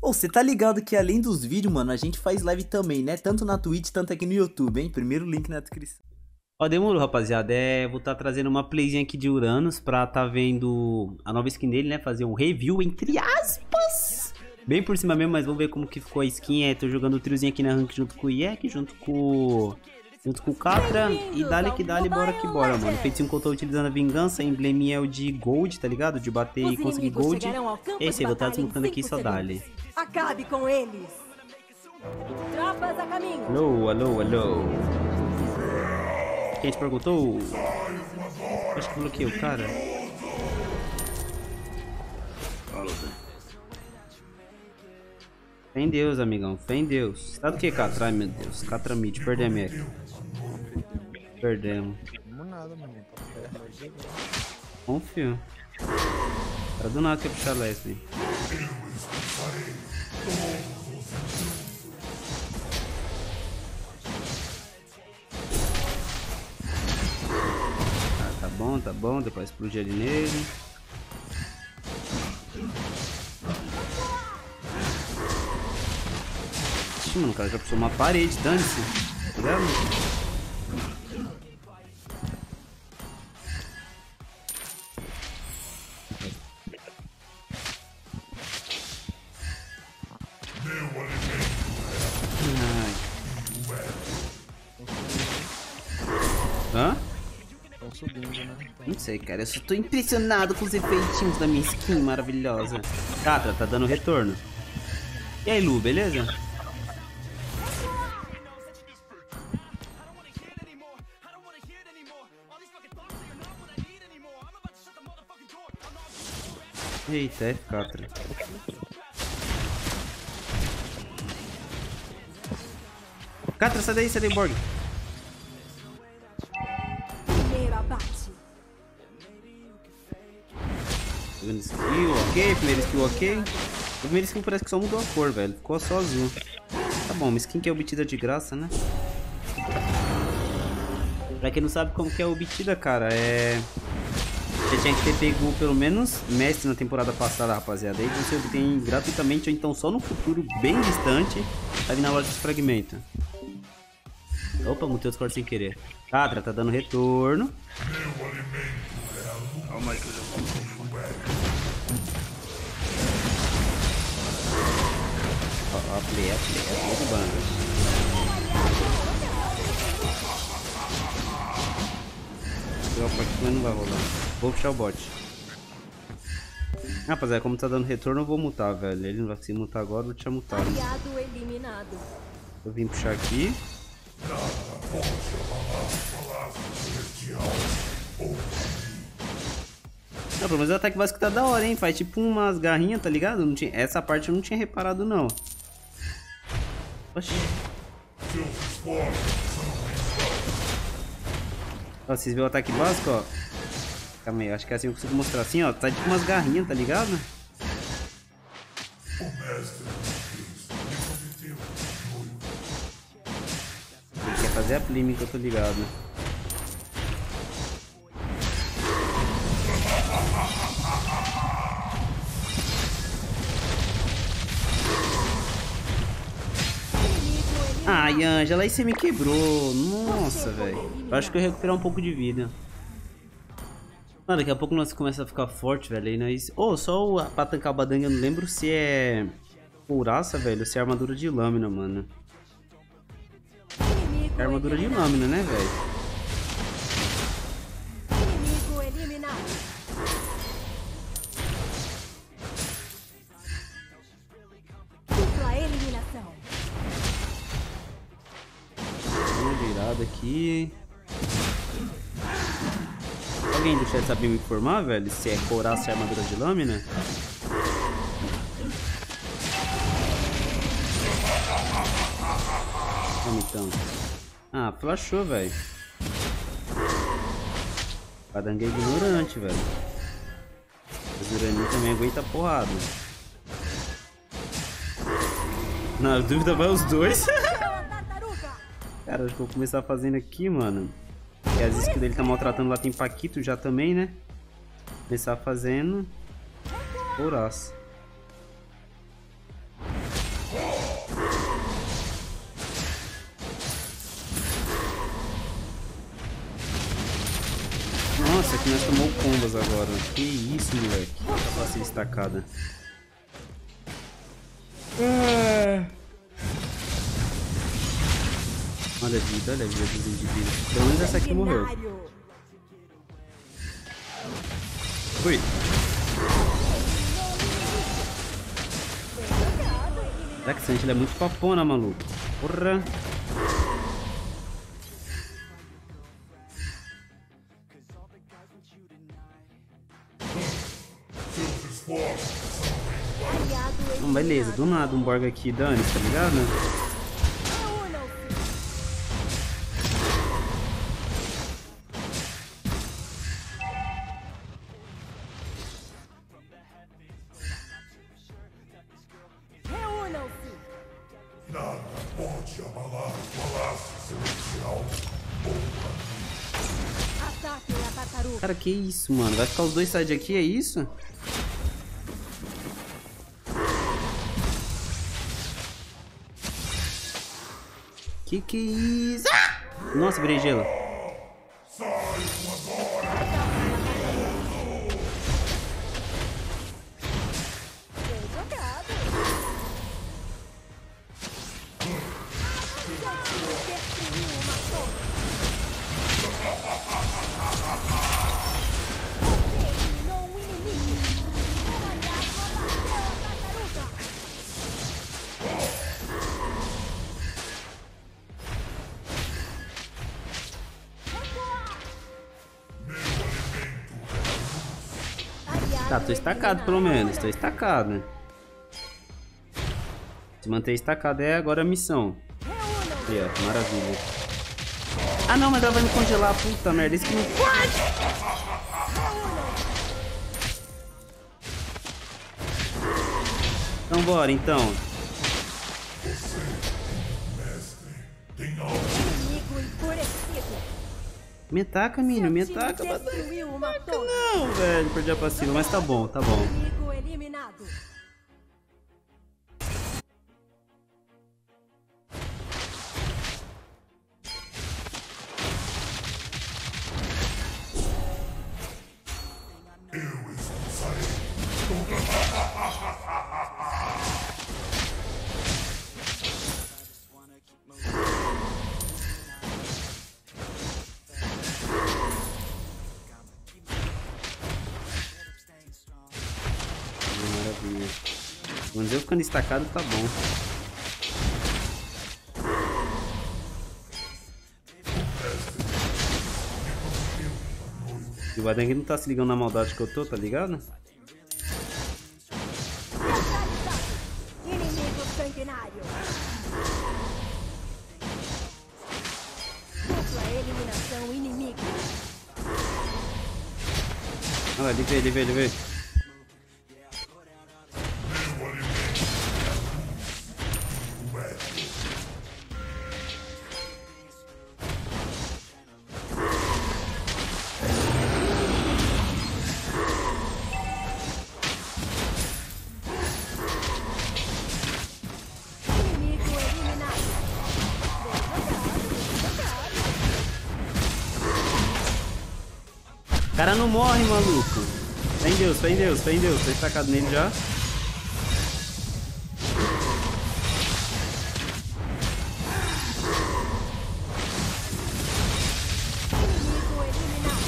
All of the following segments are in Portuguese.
Ô, você tá ligado que além dos vídeos, mano, a gente faz live também, né? Tanto na Twitch, tanto aqui no YouTube, hein? Primeiro link na descrição. Ó, demorou, rapaziada. Vou estar trazendo uma playzinha aqui de Uranus pra tá vendo a nova skin dele, né? Fazer um review, entre aspas. Bem por cima mesmo, mas vamos ver como que ficou a skin. Tô jogando o triozinho aqui na rank junto com o Yek, junto com o Catra. E dale que dale, bora que bora, mano. O feitiço que eu tô utilizando a vingança, embleminha é o de gold, tá ligado? De bater e conseguir gold. Esse aí, vou estar desmontando aqui só dale. Acabe com eles. Tropas a caminho. Alô, alô, alô. Quem te perguntou? Acho que bloqueei o cara. Fé em Deus, amigão. Fé em Deus. Tá do que, Catra? Ai, meu Deus. Catra mid. Perdemos, Eco. Perdemos. Não nada, mano. Confio. Cara do nada que puxar Leslie. Tá bom, depois explodir ali nele. Ixi, mano, o cara já puxou uma parede, dane-se. Tá ligado? Ai. Hã? Subindo, né? Não sei, cara. Eu só tô impressionado com os efeitinhos da minha skin maravilhosa. Catra, tá dando retorno. E aí, Lu, beleza? Eita, é Catra. Catra, sai daí, Borg. Segunda skill, ok. Primeira skill, ok. A primeira skill parece que só mudou a cor, velho. Ficou só azul. Tá bom, uma skin que é obtida de graça, né? Pra quem não sabe como que é obtida, cara, você tinha que ter pego pelo menos mestre na temporada passada, rapaziada. Aí você obtém gratuitamente ou então só no futuro bem distante. Tá vindo na loja de fragmento. Opa, mutei os cortes sem querer. Catra, tá dando retorno. Calma aí que eu já vou. Ó, a play do bando. O bot mas não vai rolar. Vou puxar o bot. Rapaziada, como tá dando retorno, eu vou mutar, velho. Ele não vai conseguir mutar agora, eu vou deixar mutado. Eu vim puxar aqui. Não, pelo menos o ataque básico tá da hora, hein? Faz tipo umas garrinhas, tá ligado? Não tinha... Essa parte eu não tinha reparado, não. Oxi. Ó, vocês viram o ataque básico, ó? Calma aí, acho que assim eu consigo mostrar assim, ó. Tá tipo umas garrinhas, tá ligado? Ele quer fazer a flame que eu tô ligado. Ai, Ângela, aí você me quebrou. Nossa, velho. Eu acho que eu ia recuperar um pouco de vida. Mano, daqui a pouco nós começamos a ficar forte, velho. Aí nós... só pra tancar o Badang eu não lembro se é couraça, velho, ou se é armadura de lâmina, mano. É armadura de lâmina, né, velho? Aqui. Alguém do chat sabe me informar, velho? Se é couraça ou armadura de lâmina? Vamos então. Ah, flashou, velho. Badang é ignorante, velho. O Zuraninho também aguenta porrada. Na dúvida vai os dois. Cara, acho que eu vou começar fazendo aqui, mano. E as skills dele tá maltratando lá, tem Paquito já também, né? Começar fazendo. Couraça. que nós tomamos combos agora. Que isso, moleque. Passei estacada. Olha a vida dos indivíduos. Pelo menos essa aqui morreu. Fui. Darkseid, ele é muito papona, maluco. Porra. Beleza, do nada um Borg aqui, Dani, tá ligado? Nada pode abalar o palácio celestial. Ataque a tartaruga. Cara, que isso, mano? Vai ficar os dois sides aqui, é isso? Que é isso? Ah! Nossa, virei gelo. Tá, tô estacado pelo menos, tô estacado. Se manter estacado é agora a missão. Aí, ó, maravilha. Ah não, mas ela vai me congelar, puta merda, isso que não pode! Então bora, então. Inimigo enfurecido. Me ataca, menino, me ataca. Destruiu uma torre. Não, velho, perdi a passiva, mas tá bom, tá bom. Inimigo eliminado. Maravilha. Mas eu ficando estacado tá bom. E o Badang não tá se ligando na maldade que eu tô, tá ligado? Inimigo sanguinário. Dupla eliminação inimigo. Olha lá, ele veio. Inimigo eliminado. O cara não morre, maluco. Fé em Deus, fé em Deus, fé em Deus. Tô estacado nele já. Inimigo eliminado.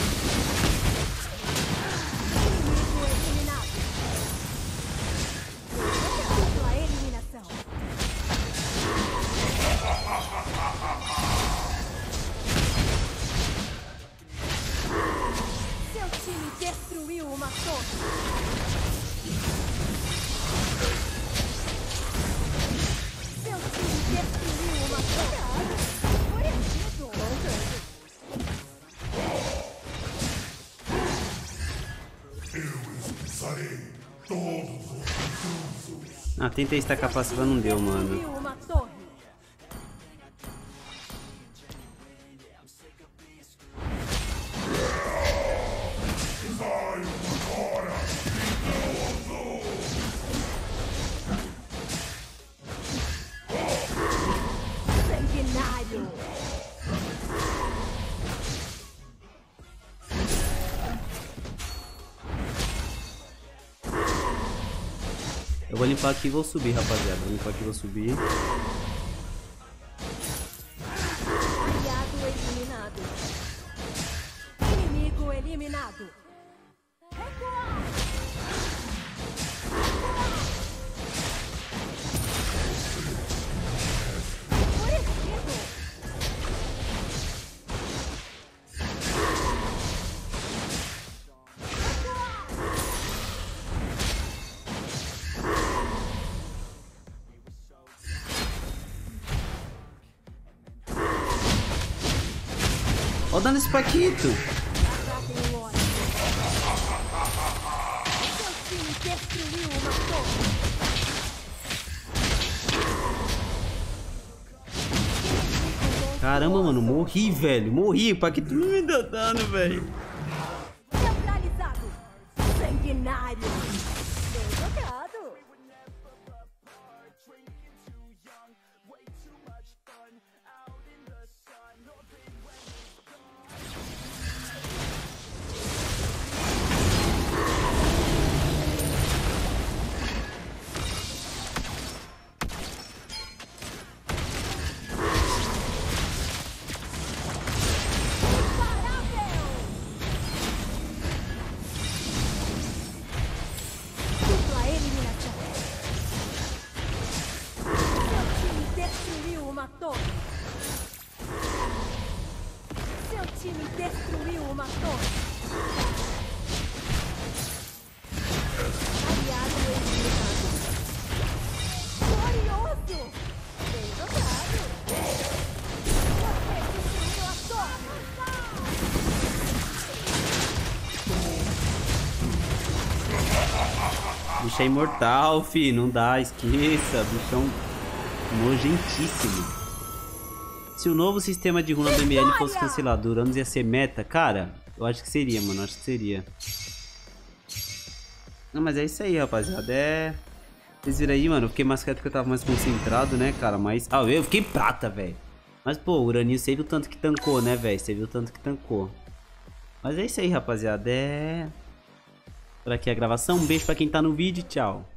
Inimigo eliminado. Dupla eliminação. Seu time destruiu uma torre. Seu time destruiu uma torre. Enfurecido. Eu expulsarei todos os intrusos. Ah, tentei estacar a passiva, não deu, mano. Destruiu uma torre. Sanguinário. Eu vou limpar aqui e vou subir, rapaziada. Vou limpar aqui e vou subir. Aliado eliminado. Inimigo eliminado. Recuar! Enfurecido! Ó, dando esse Paquito. Atrapem o ódio. Seu time destruiu uma torre. Caramba, mano, morri, velho. Morri, o Paquito não me deu dano, velho. Neutralizado. Sanguinário. Bem jogado. Dupla eliminação. Seu time destruiu uma torre. Seu time destruiu uma torre. Aliado eliminado. Glorioso! Bem jogado! Você destruiu a torre! Bicho é imortal, fi. Não dá, esqueça. Bichão nojentíssimo. Se o novo sistema de runa do ML fosse cancelado, Uranus ia ser meta, cara, eu acho que seria, mano. Acho que seria. Não, mas é isso aí, rapaziada. Vocês viram aí, mano. Eu fiquei mais quieto porque eu tava mais concentrado, né, cara? Mas. Ah, eu fiquei prata, velho. Mas, pô, o Uraninho, você viu o tanto que tancou, né, velho? Você viu o tanto que tancou. Mas é isso aí, rapaziada. Por aqui a gravação. Um beijo pra quem tá no vídeo. Tchau.